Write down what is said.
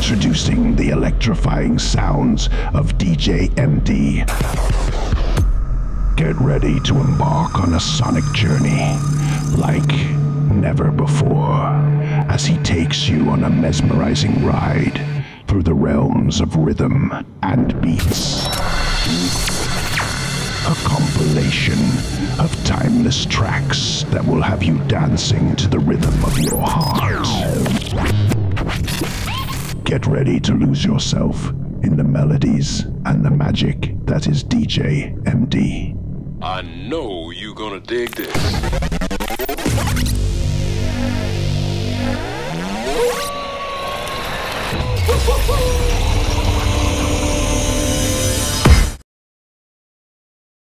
Introducing the electrifying sounds of DJ MD. Get ready to embark on a sonic journey like never before, as he takes you on a mesmerizing ride through the realms of rhythm and beats. A compilation of timeless tracks that will have you dancing to the rhythm of your heart. Get ready to lose yourself in the melodies and the magic that is DJ MD. I know you're gonna dig this. Woo!